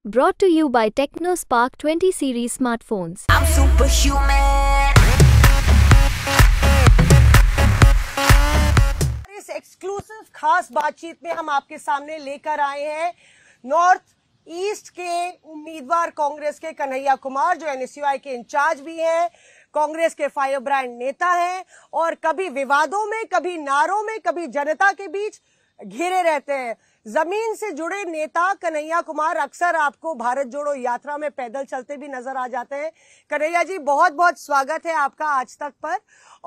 Brought to you by TechnoSpark 20 series smartphones. I'm superhuman. इस exclusive खास बातचीत में हम आपके सामने लेकर आए हैं नॉर्थ ईस्ट के उम्मीदवार कांग्रेस के कन्हैया कुमार, जो एनएसयूआई के इंचार्ज भी हैं, कांग्रेस के फायर ब्रांड नेता हैं और कभी विवादों में, कभी नारों में, कभी जनता के बीच घिरे रहते हैं। जमीन से जुड़े नेता कन्हैया कुमार अक्सर आपको भारत जोड़ो यात्रा में पैदल चलते भी नजर आ जाते हैं। कन्हैया जी, बहुत बहुत स्वागत है आपका आज तक पर।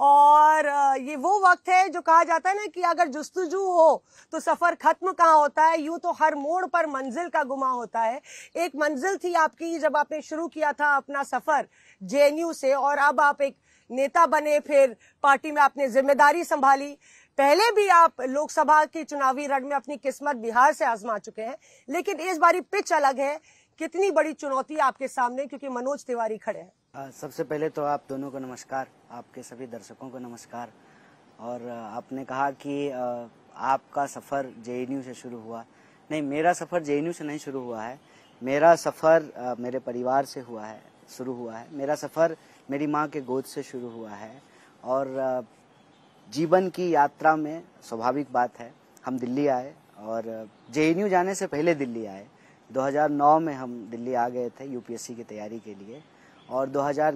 और ये वो वक्त है जो कहा जाता है ना कि अगर जुस्तजू हो तो सफर खत्म कहाँ होता है, यूं तो हर मोड़ पर मंजिल का गुमा होता है। एक मंजिल थी आपकी जब आपने शुरू किया था अपना सफर जेएनयू से, और अब आप एक नेता बने, फिर पार्टी में आपने जिम्मेदारी संभाली। पहले भी आप लोकसभा के चुनावी रण में अपनी किस्मत बिहार से आजमा चुके हैं, लेकिन इस बारी पिच अलग है। कितनी बड़ी चुनौती आपके सामने, क्योंकि मनोज तिवारी खड़े हैं। सबसे पहले तो आप दोनों को नमस्कार, आपके सभी दर्शकों को नमस्कार। और आपने कहा कि आपका सफ़र जेएनयू से शुरू हुआ। नहीं, मेरा सफ़र जेएनयू से नहीं शुरू हुआ है। मेरा सफ़र मेरे परिवार से शुरू हुआ है। मेरा सफ़र मेरी माँ के गोद से शुरू हुआ है। और जीवन की यात्रा में स्वाभाविक बात है, हम दिल्ली आए और जेएनयू जाने से पहले दिल्ली आए। 2009 में हम दिल्ली आ गए थे यूपीएससी की तैयारी के लिए, और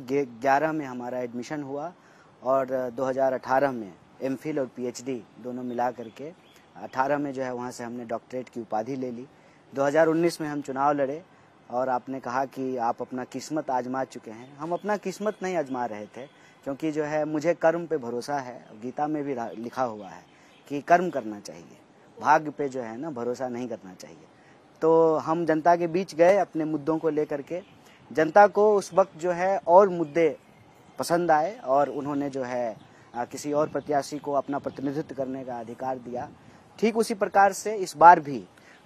2011 में हमारा एडमिशन हुआ, और 2018 में एमफिल और पीएचडी दोनों मिला करके 18 में जो है वहाँ से हमने डॉक्टरेट की उपाधि ले ली। 2019 में हम चुनाव लड़े, और आपने कहा कि आप अपना किस्मत आजमा चुके हैं। हम अपना किस्मत नहीं आजमा रहे थे, क्योंकि जो है मुझे कर्म पे भरोसा है। गीता में भी लिखा हुआ है कि कर्म करना चाहिए, भाग्य पे जो है ना भरोसा नहीं करना चाहिए। तो हम जनता के बीच गए अपने मुद्दों को लेकर के। जनता को उस वक्त जो है और मुद्दे पसंद आए, और उन्होंने जो है किसी और प्रत्याशी को अपना प्रतिनिधित्व करने का अधिकार दिया। ठीक उसी प्रकार से इस बार भी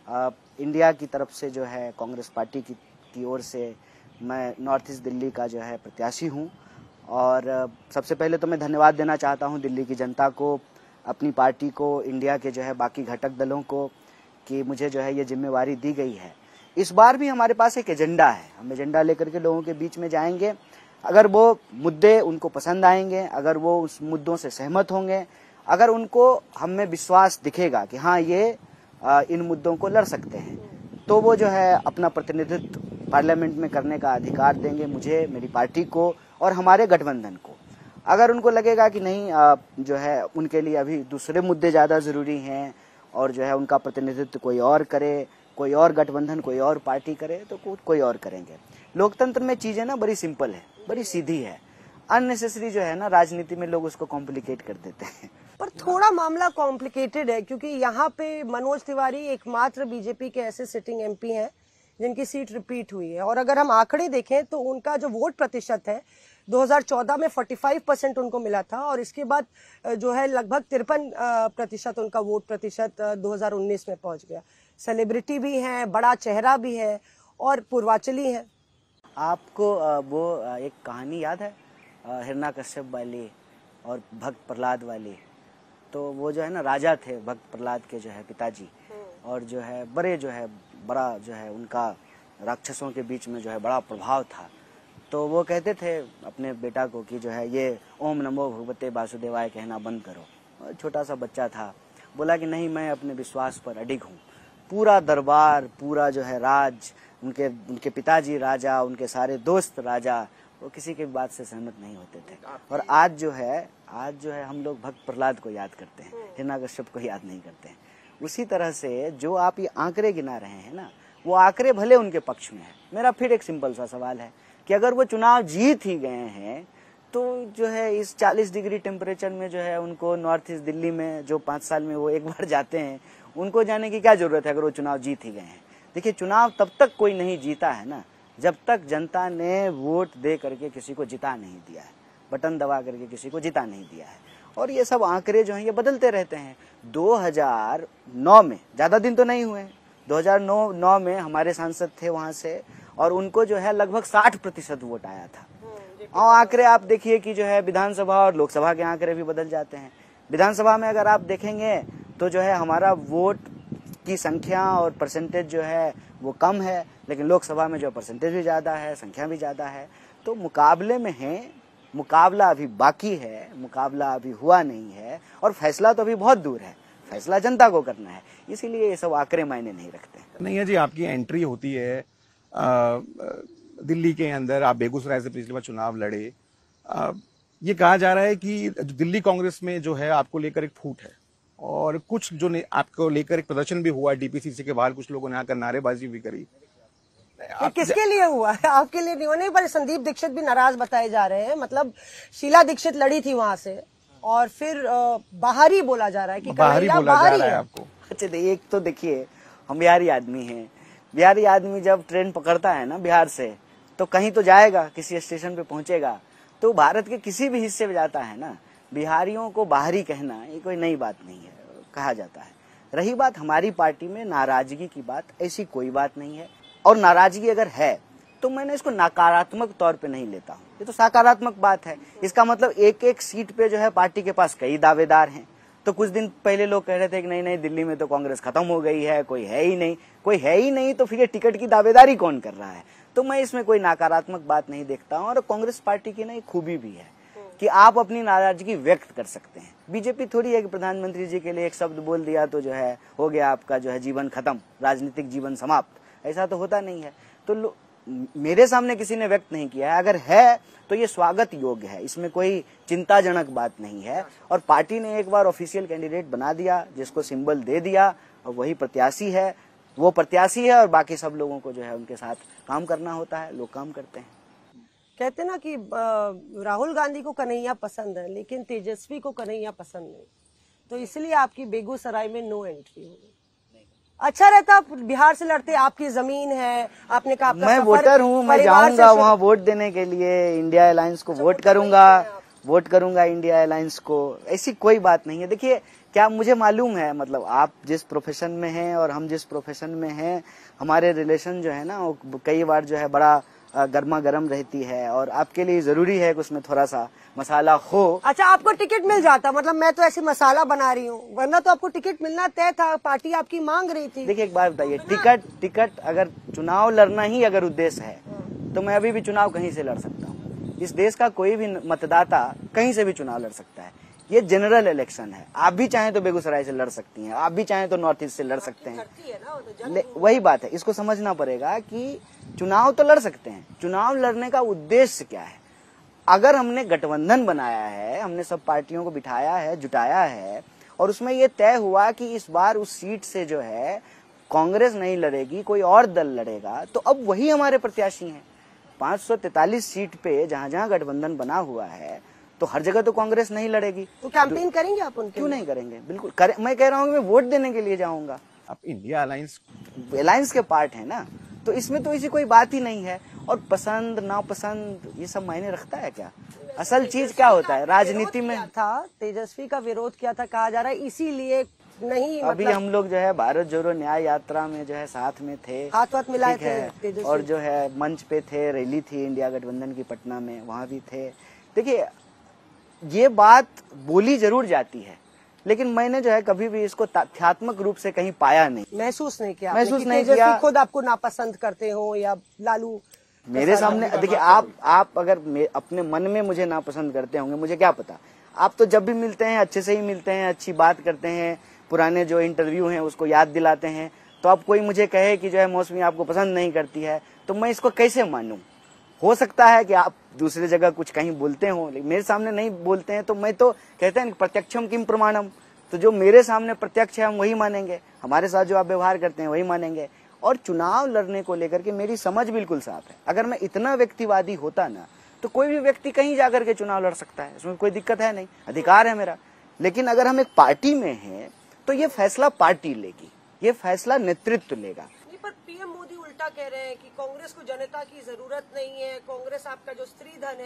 इंडिया की तरफ से जो है कांग्रेस पार्टी की ओर से मैं नॉर्थ ईस्ट दिल्ली का जो है प्रत्याशी हूँ। और सबसे पहले तो मैं धन्यवाद देना चाहता हूँ दिल्ली की जनता को, अपनी पार्टी को, इंडिया के जो है बाकी घटक दलों को, कि मुझे जो है ये जिम्मेवारी दी गई है। इस बार भी हमारे पास एक एजेंडा है। हम एजेंडा लेकर के लोगों के बीच में जाएंगे। अगर वो मुद्दे उनको पसंद आएंगे, अगर वो उस मुद्दों से सहमत होंगे, अगर उनको हम में विश्वास दिखेगा कि हाँ ये इन मुद्दों को लड़ सकते हैं, तो वो जो है अपना प्रतिनिधित्व पार्लियामेंट में करने का अधिकार देंगे मुझे, मेरी पार्टी को और हमारे गठबंधन को। अगर उनको लगेगा कि नहीं जो है उनके लिए अभी दूसरे मुद्दे ज़्यादा ज़रूरी हैं, और जो है उनका प्रतिनिधित्व कोई और करे, कोई और गठबंधन, कोई और पार्टी करे, तो कोई और करेंगे। लोकतंत्र में चीज़ें ना बड़ी सिंपल है, बड़ी सीधी है। अननेसेसरी जो है ना राजनीति में लोग उसको कॉम्प्लिकेट कर देते हैं। पर थोड़ा मामला कॉम्प्लिकेटेड है, क्योंकि यहाँ पे मनोज तिवारी एकमात्र बीजेपी के ऐसे सिटिंग एमपी हैं जिनकी सीट रिपीट हुई है। और अगर हम आंकड़े देखें तो उनका जो वोट प्रतिशत है 2014 में 45% उनको मिला था, और इसके बाद जो है लगभग 53% उनका वोट प्रतिशत 2019 में पहुंच गया। सेलिब्रिटी भी हैं, बड़ा चेहरा भी है, और पूर्वांचली है। आपको वो एक कहानी याद है हिरण्यकश्यप वाली और भक्त प्रहलाद वाली? तो वो जो है ना राजा थे, भक्त प्रहलाद के जो है पिताजी, और जो है बड़ा जो है उनका राक्षसों के बीच में जो है बड़ा प्रभाव था। तो वो कहते थे अपने बेटा को कि जो है ये ओम नमो भगवते वासुदेवाय कहना बंद करो। छोटा सा बच्चा था, बोला कि नहीं, मैं अपने विश्वास पर अडिग हूँ। पूरा दरबार, पूरा जो है राज, उनके पिताजी राजा, उनके सारे दोस्त राजा, वो किसी के बात से सहमत नहीं होते थे। और आज जो है हम लोग भक्त प्रहलाद को याद करते हैं, हिरण्यकश्यप को याद नहीं करते हैं। उसी तरह से जो आप ये आंकड़े गिना रहे हैं ना, वो आंकड़े भले उनके पक्ष में है। मेरा फिर एक सिंपल सा सवाल है कि अगर वो चुनाव जीत ही गए हैं, तो जो है इस 40 डिग्री टेम्परेचर में जो है उनको नॉर्थ ईस्ट दिल्ली में जो 5 साल में वो एक बार जाते हैं, उनको जाने की क्या जरूरत है अगर वो चुनाव जीत ही गए हैं। देखिए, चुनाव तब तक कोई नहीं जीता है ना जब तक जनता ने वोट दे करके किसी को जिता नहीं दिया है, बटन दबा करके किसी को जिता नहीं दिया है। और ये सब आंकड़े जो हैं ये बदलते रहते हैं। 2009 में, ज़्यादा दिन तो नहीं हुए, 2009 में हमारे सांसद थे वहाँ से, और उनको जो है लगभग 60% वोट आया था। और आंकड़े आप देखिए कि जो है विधानसभा और लोकसभा के आंकड़े भी बदल जाते हैं। विधानसभा में अगर आप देखेंगे तो जो है हमारा वोट की संख्या और परसेंटेज जो है वो कम है, लेकिन लोकसभा में जो परसेंटेज भी ज़्यादा है, संख्या भी ज़्यादा है। तो मुकाबले में है, मुकाबला अभी बाकी है, मुकाबला अभी हुआ नहीं है और फैसला तो अभी बहुत दूर है, फैसला जनता को करना है। इसीलिए ये सब आंकड़े मायने नहीं रखते। नहीं है जी, आपकी एंट्री होती है दिल्ली के अंदर, आप बेगूसराय से पिछली बार चुनाव लड़े। ये कहा जा रहा है कि दिल्ली कांग्रेस में जो है आपको लेकर एक फूट है और कुछ जो आपको लेकर एक प्रदर्शन भी हुआ डीपीसीसी के बाहर, कुछ लोगों ने आकर नारेबाजी भी करी। किसके लिए हुआ है? आपके लिए नहीं होने पर संदीप दीक्षित भी नाराज बताए जा रहे हैं। मतलब शीला दीक्षित लड़ी थी वहां से और फिर बाहरी बोला जा रहा है कि बाहरी बोला जा रहा है आपको। अच्छा, एक तो देखिए, हम बिहारी आदमी हैं। बिहारी आदमी जब ट्रेन पकड़ता है ना बिहार से, तो कहीं तो जाएगा, किसी स्टेशन पे पहुंचेगा। तो भारत के किसी भी हिस्से में जाता है ना, बिहारियों को बाहरी कहना ये कोई नई बात नहीं है, कहा जाता है। रही बात हमारी पार्टी में नाराजगी की बात, ऐसी कोई बात नहीं है। और नाराजगी अगर है तो मैंने इसको नकारात्मक तौर पे नहीं लेता हूँ, ये तो सकारात्मक बात है। इसका मतलब एक एक सीट पे जो है पार्टी के पास कई दावेदार हैं। तो कुछ दिन पहले लोग कह रहे थे कि नहीं नहीं, दिल्ली में तो कांग्रेस खत्म हो गई है, कोई है ही नहीं। कोई है ही नहीं तो फिर ये टिकट की दावेदारी कौन कर रहा है? तो मैं इसमें कोई नकारात्मक बात नहीं देखता हूँ। और कांग्रेस पार्टी की ना एक खूबी भी है कि आप अपनी नाराजगी व्यक्त कर सकते हैं। बीजेपी थोड़ी है कि प्रधानमंत्री जी के लिए एक शब्द बोल दिया तो जो है हो गया आपका जो है जीवन खत्म, राजनीतिक जीवन समाप्त। ऐसा तो होता नहीं है। तो मेरे सामने किसी ने व्यक्त नहीं किया है। अगर है तो ये स्वागत योग्य है, इसमें कोई चिंताजनक बात नहीं है। और पार्टी ने एक बार ऑफिशियल कैंडिडेट बना दिया, जिसको सिंबल दे दिया, और वही प्रत्याशी है, वो प्रत्याशी है। और बाकी सब लोगों को जो है उनके साथ काम करना होता है, लोग काम करते हैं। कहते ना कि राहुल गांधी को कन्हैया पसंद है, लेकिन तेजस्वी को कन्हैया पसंद नहीं, तो इसलिए आपकी बेगूसराय में नो एंट्री होगी। अच्छा रहता बिहार से लड़ते, आपकी जमीन है, आपने कहा मैं वोटर हूँ, मैं जाऊंगा वहाँ वोट देने के लिए, इंडिया अलायंस को वोट करूंगा इंडिया अलायंस को। ऐसी कोई बात नहीं है। देखिए, क्या मुझे मालूम है, मतलब आप जिस प्रोफेशन में हैं और हम जिस प्रोफेशन में हैं, हमारे रिलेशन जो है ना वो कई बार जो है बड़ा गर्मा गर्म रहती है। और आपके लिए जरूरी है कि उसमें थोड़ा सा मसाला हो। अच्छा, आपको टिकट मिल जाता, मतलब मैं तो ऐसे मसाला बना रही हूँ, वरना तो आपको टिकट मिलना तय था, पार्टी आपकी मांग रही थी। देखिए, एक बात बताइए, टिकट अगर चुनाव लड़ना ही अगर उद्देश्य है तो मैं अभी भी चुनाव कहीं से लड़ सकता हूँ। इस देश का कोई भी मतदाता कहीं से भी चुनाव लड़ सकता है। ये जनरल इलेक्शन है। आप भी चाहें तो बेगूसराय से लड़ सकती हैं, आप भी चाहें तो नॉर्थ ईस्ट से लड़ सकते हैं। वही बात है, इसको समझना पड़ेगा कि चुनाव तो लड़ सकते हैं, चुनाव लड़ने का उद्देश्य क्या है। अगर हमने गठबंधन बनाया है, हमने सब पार्टियों को बिठाया है, जुटाया है, और उसमें ये तय हुआ कि इस बार उस सीट से जो है कांग्रेस नहीं लड़ेगी, कोई और दल लड़ेगा, तो अब वही हमारे प्रत्याशी हैं। 543 सीट पे जहां जहां गठबंधन बना हुआ है, तो हर जगह तो कांग्रेस नहीं लड़ेगी। तो कैंपेन करेंगे आप उनके? क्यों नहीं करेंगे, बिल्कुल मैं कह रहा हूँ मैं वोट देने के लिए जाऊंगा। आप इंडिया अलायंस के पार्ट है ना, तो इसमें तो ऐसी कोई बात ही नहीं है। और पसंद नापसंद ये सब मायने रखता है क्या? असल चीज क्या होता है राजनीति में? था तेजस्वी का विरोध किया था, कहा जा रहा है इसीलिए नहीं। अभी हम लोग जो है भारत जोड़ो न्याय यात्रा में जो है साथ में थे, हाथ मिलाए थे, और जो है मंच पे थे, रैली थी इंडिया गठबंधन की पटना में, वहाँ भी थे। देखिए, ये बात बोली जरूर जाती है, लेकिन मैंने जो है कभी भी इसको तथ्यात्मक रूप से कहीं पाया नहीं, महसूस नहीं किया। खुद आपको नापसंद करते हो या लालू मेरे सामने। देखिए, आप अगर अपने मन में मुझे नापसंद करते होंगे, मुझे क्या पता। आप तो जब भी मिलते हैं अच्छे से ही मिलते हैं, अच्छी बात करते हैं, पुराने जो इंटरव्यू हैं उसको याद दिलाते हैं। तो अब कोई मुझे कहे कि जो है मौसमी आपको पसंद नहीं करती है, तो मैं इसको कैसे मानूं? हो सकता है कि आप दूसरी जगह कुछ कहीं बोलते हो, लेकिन मेरे सामने नहीं बोलते हैं। तो मैं तो कहते हैं प्रत्यक्षम किम प्रमाणम, तो जो मेरे सामने प्रत्यक्ष है हम वही मानेंगे, हमारे साथ जो आप व्यवहार करते हैं वही मानेंगे। और चुनाव लड़ने को लेकर के मेरी समझ बिल्कुल साफ है। अगर मैं इतना व्यक्तिवादी होता ना, तो कोई भी व्यक्ति कहीं जाकर के चुनाव लड़ सकता है, इसमें कोई दिक्कत है नहीं, अधिकार है मेरा। लेकिन अगर हम एक पार्टी में हैं तो ये फैसला पार्टी लेगी, ये फैसला नेतृत्व लेगा। पर पीएम मोदी उल्टा कह रहे हैं कि कांग्रेस को जनता की जरूरत नहीं है, कांग्रेस आपका जो स्त्री धन है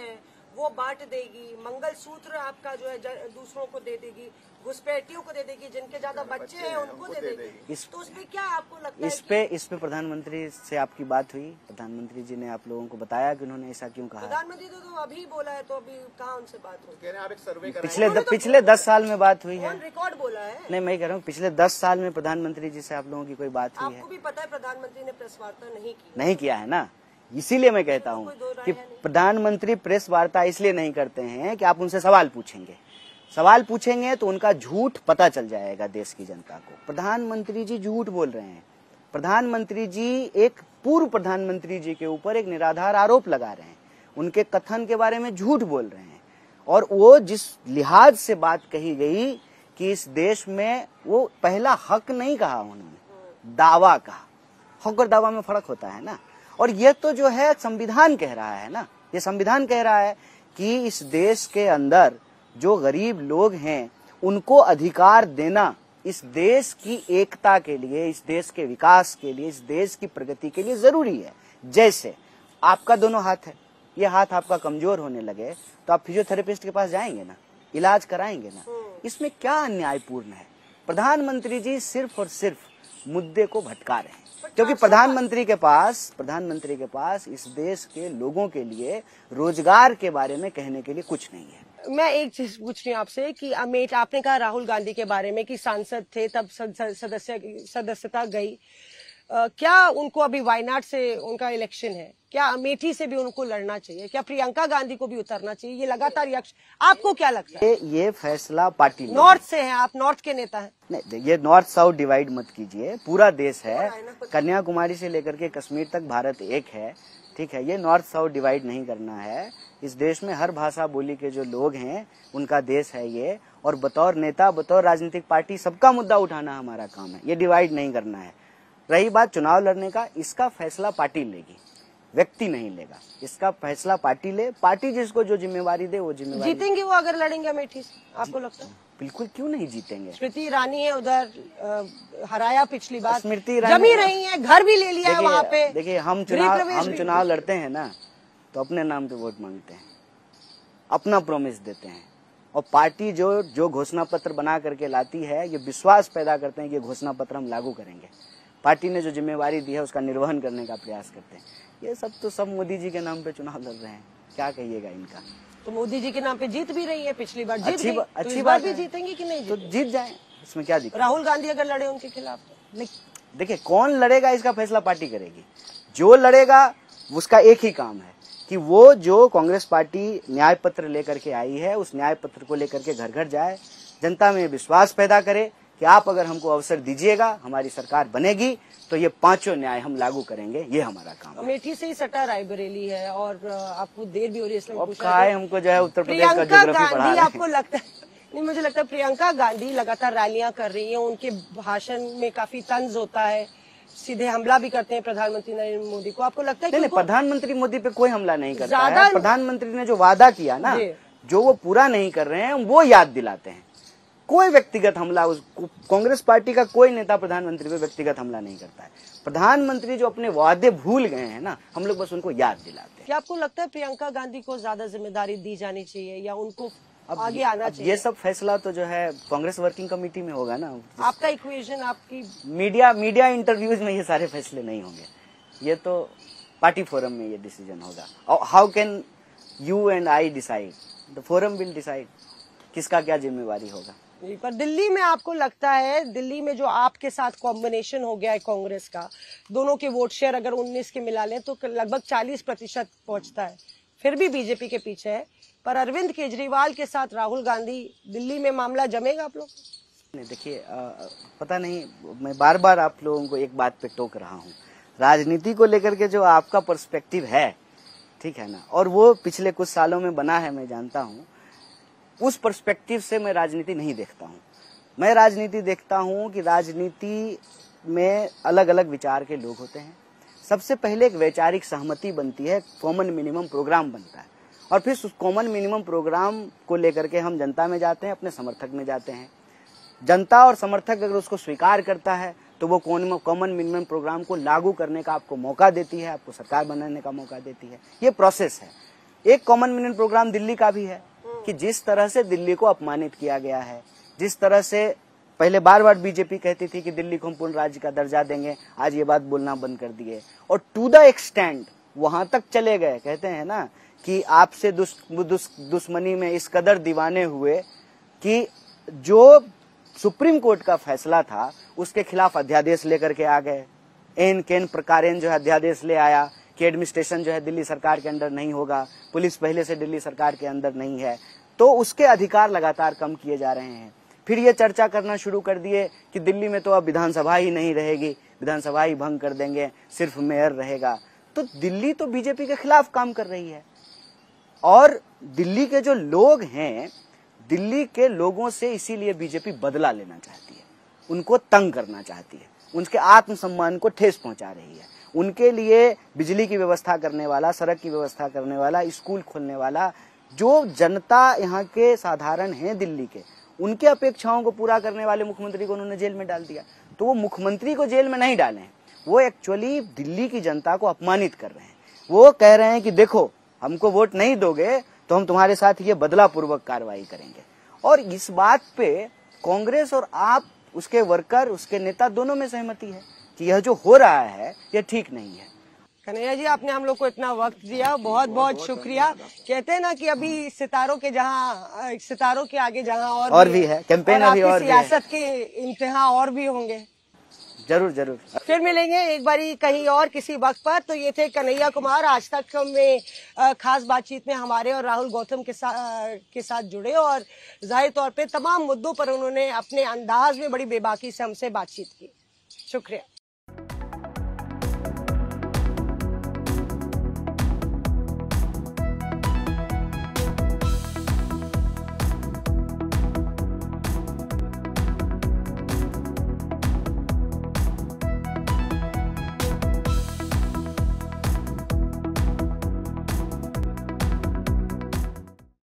वो बांट देगी, मंगलसूत्र आपका जो है दूसरों को दे देगी, घुसपैठियों को दे देगी, जिनके ज्यादा बच्चे हैं उनको दे देगी। तो उसमें क्या आपको लगता है? इस पे प्रधानमंत्री से आपकी बात हुई? प्रधानमंत्री जी ने आप लोगों को बताया कि उन्होंने ऐसा क्यों कहा? प्रधानमंत्री तो अभी बोला है, तो अभी कहाँ उनसे बात हुई? आप एक सर्वे पिछले 10 साल में बात हुई है? रिकॉर्ड बोला है। नहीं, मैं कह रहा हूँ पिछले 10 साल में प्रधानमंत्री जी से आप लोगों की कोई बात हुई है? आपको भी पता है प्रधानमंत्री ने प्रेस वार्ता नहीं किया है ना, इसीलिए मैं कहता हूँ कि प्रधानमंत्री प्रेस वार्ता इसलिए नहीं करते हैं कि आप उनसे सवाल पूछेंगे तो उनका झूठ पता चल जाएगा देश की जनता को। प्रधानमंत्री जी झूठ बोल रहे हैं। प्रधानमंत्री जी एक पूर्व प्रधानमंत्री जी के ऊपर एक निराधार आरोप लगा रहे हैं, उनके कथन के बारे में झूठ बोल रहे हैं। और वो जिस लिहाज से बात कही गई कि इस देश में, वो पहला हक नहीं कहा उन्होंने, दावा कहा। हक और दावा में फर्क होता है ना। और ये तो जो है संविधान कह रहा है ना, ये संविधान कह रहा है कि इस देश के अंदर जो गरीब लोग हैं उनको अधिकार देना इस देश की एकता के लिए, इस देश के विकास के लिए, इस देश की प्रगति के लिए जरूरी है। जैसे आपका दोनों हाथ है, ये हाथ आपका कमजोर होने लगे तो आप फिजियोथेरेपिस्ट के पास जाएंगे ना, इलाज कराएंगे ना। इसमें क्या अन्यायपूर्ण है? प्रधानमंत्री जी सिर्फ और सिर्फ मुद्दे को भटका रहे हैं, क्योंकि प्रधानमंत्री के पास इस देश के लोगों के लिए रोजगार के बारे में कहने के लिए कुछ नहीं है। मैं एक चीज पूछ रही हूँ आपसे कि अमेठी, आपने कहा राहुल गांधी के बारे में कि सांसद थे तब सदस्यता गई, क्या उनको अभी वायनाड से उनका इलेक्शन है, क्या अमेठी से भी उनको लड़ना चाहिए? क्या प्रियंका गांधी को भी उतरना चाहिए? ये लगातार रिएक्शन, आपको क्या लगता है? ये फैसला पार्टी नॉर्थ से है, आप नॉर्थ के नेता हैं। नहीं, ये नॉर्थ साउथ डिवाइड मत कीजिए, पूरा देश है, कन्याकुमारी से लेकर के कश्मीर तक भारत एक है, ठीक है। ये नॉर्थ साउथ डिवाइड नहीं करना है। इस देश में हर भाषा बोली के जो लोग हैं उनका देश है ये, और बतौर नेता, बतौर राजनीतिक पार्टी सबका मुद्दा उठाना हमारा काम है, ये डिवाइड नहीं करना है। रही बात चुनाव लड़ने का, इसका फैसला पार्टी लेगी, व्यक्ति नहीं लेगा। इसका फैसला पार्टी ले, पार्टी जिसको जो जिम्मेवारी दे वो जिम्मेवारी। जीतेंगे वो अगर लड़ेंगे अमेठी से, आपको लगता है? बिल्कुल, क्यों नहीं जीतेंगे। स्मृति ईरानी है उधर, हराया पिछली बार, स्मृति ईरानी जमी रही है, घर भी ले लिया है वहाँ पे। देखिए, हम चुनाव लड़ते हैं ना तो अपने नाम पे वोट मांगते हैं, अपना प्रॉमिस देते हैं, और पार्टी जो घोषणा पत्र बना करके लाती है, ये विश्वास पैदा करते हैं कि घोषणा पत्र हम लागू करेंगे। पार्टी ने जो जिम्मेवारी दी है उसका निर्वहन करने का प्रयास करते हैं। ये सब मोदी जी के नाम पे चुनाव लड़ रहे हैं, क्या कहिएगा इनका। तो मोदी जी के नाम पे जीत भी रही है, पिछली बार जीत गई, तो अच्छी इस बात बार भी है। जीतेंगी कि नहीं? तो जीत जाए, इसमें क्या दिक्कत। राहुल गांधी अगर लड़े उनके खिलाफ तो नहीं, देखिए कौन लड़ेगा इसका फैसला पार्टी करेगी। जो लड़ेगा उसका एक ही काम है कि वो जो कांग्रेस पार्टी न्याय पत्र लेकर के आई है, उस न्याय पत्र को लेकर के घर घर जाए, जनता में विश्वास पैदा करे कि आप अगर हमको अवसर दीजिएगा, हमारी सरकार बनेगी तो ये पांचों न्याय हम लागू करेंगे, ये हमारा काम है। अमेठी से ही सटा रायबरेली है, और आपको देर भी हो रही है, इसलिए हमको जो है उत्तर प्रदेश का प्रियंका ज्योग्राफी पढ़ा गांधी, रहे हैं। आपको लगता है? नहीं, मुझे लगता है प्रियंका गांधी लगातार रैलियां कर रही है, उनके भाषण में काफी तंज होता है, सीधे हमला भी करते हैं प्रधानमंत्री नरेंद्र मोदी को। आपको लगता है? नहीं, प्रधानमंत्री मोदी पे कोई हमला नहीं करता है। प्रधानमंत्री ने जो वादा किया ना, जो वो पूरा नहीं कर रहे हैं, वो याद दिलाते हैं। कोई व्यक्तिगत हमला, कांग्रेस पार्टी का कोई नेता प्रधानमंत्री पे व्यक्तिगत हमला नहीं करता है। प्रधानमंत्री जो अपने वादे भूल गए हैं ना, हम लोग बस उनको याद दिलाते हैं। क्या आपको लगता है प्रियंका गांधी को ज्यादा जिम्मेदारी दी जानी चाहिए या उनको आगे आना चाहिए? ये सब फैसला तो जो है कांग्रेस वर्किंग कमेटी में होगा ना। आपका इक्वेशन, आपकी मीडिया इंटरव्यूज में ये सारे फैसले नहीं होंगे, ये तो पार्टी फोरम में ये डिसीजन होगा। How can you and I decide, the forum will decide किसका क्या जिम्मेवारी होगा। पर दिल्ली में आपको लगता है, दिल्ली में जो आपके साथ कॉम्बिनेशन हो गया है कांग्रेस का, दोनों के वोट शेयर अगर 19 के मिला लें तो लगभग 40% पहुंचता है, फिर भी बीजेपी के पीछे है, पर अरविंद केजरीवाल के साथ राहुल गांधी, दिल्ली में मामला जमेगा आप लोग? नहीं, देखिए पता नहीं, मैं बार बार आप लोगों को एक बात पे टोक रहा हूँ, राजनीति को लेकर के जो आपका पर्सपेक्टिव है, ठीक है ना, और वो पिछले कुछ सालों में बना है, मैं जानता हूँ, उस पर्सपेक्टिव से मैं राजनीति नहीं देखता हूँ। मैं राजनीति देखता हूँ कि राजनीति में अलग अलग विचार के लोग होते हैं। सबसे पहले एक वैचारिक सहमति बनती है, कॉमन मिनिमम प्रोग्राम बनता है, और फिर उस कॉमन मिनिमम प्रोग्राम को लेकर के हम जनता में जाते हैं, अपने समर्थक में जाते हैं। जनता और समर्थक अगर उसको स्वीकार करता है तो वो कॉमन मिनिमम प्रोग्राम को लागू करने का आपको मौका देती है, आपको सरकार बनाने का मौका देती है। ये प्रोसेस है। एक कॉमन मैन प्रोग्राम दिल्ली का भी है कि जिस तरह से दिल्ली को अपमानित किया गया है, जिस तरह से पहले बार बार बीजेपी कहती थी कि दिल्ली को हम पूर्ण राज्य का दर्जा देंगे, आज ये बात बोलना बंद कर दिए और टू द एक्सटेंट वहां तक चले गए। कहते हैं ना कि आपसे दुश्मनी में इस कदर दीवाने हुए कि जो सुप्रीम कोर्ट का फैसला था उसके खिलाफ अध्यादेश लेकर के आ गए। एन केन प्रकारेण जो है अध्यादेश ले आया कि एडमिनिस्ट्रेशन जो है दिल्ली सरकार के अंदर नहीं होगा, पुलिस पहले से दिल्ली सरकार के अंदर नहीं है, तो उसके अधिकार लगातार कम किए जा रहे हैं। फिर ये चर्चा करना शुरू कर दिए कि दिल्ली में तो अब विधानसभा ही नहीं रहेगी, विधानसभा ही भंग कर देंगे, सिर्फ मेयर रहेगा। तो दिल्ली तो बीजेपी के खिलाफ काम कर रही है और दिल्ली के जो लोग हैं, दिल्ली के लोगों से इसीलिए बीजेपी बदला लेना चाहती है, उनको तंग करना चाहती है, उनके आत्मसम्मान को ठेस पहुंचा रही है। उनके लिए बिजली की व्यवस्था करने वाला, सड़क की व्यवस्था करने वाला, स्कूल खोलने वाला, जो जनता यहाँ के साधारण हैं दिल्ली के, उनके अपेक्षाओं को पूरा करने वाले मुख्यमंत्री को उन्होंने जेल में डाल दिया। तो वो मुख्यमंत्री को जेल में नहीं डाले, वो एक्चुअली दिल्ली की जनता को अपमानित कर रहे हैं। वो कह रहे हैं कि देखो हमको वोट नहीं दोगे तो हम तुम्हारे साथ ये बदलापूर्वक कार्रवाई करेंगे। और इस बात पे कांग्रेस और आप, उसके वर्कर, उसके नेता दोनों में सहमति है कि यह जो हो रहा है यह ठीक नहीं है। कन्हैया जी, आपने हम लोग को इतना वक्त दिया, बहुत बहुत शुक्रिया। कहते हैं ना कि अभी सितारों के आगे जहां और भी है कैंपेन, अभी और सियासत के इम्तिहान और भी होंगे। जरूर जरूर फिर मिलेंगे एक बारी कहीं और किसी वक्त पर। तो ये थे कन्हैया कुमार, आज तक में खास बातचीत में हमारे और राहुल गौतम के साथ जुड़े और जाहिर तौर पे तमाम मुद्दों पर उन्होंने अपने अंदाज में बड़ी बेबाकी से हमसे बातचीत की। शुक्रिया।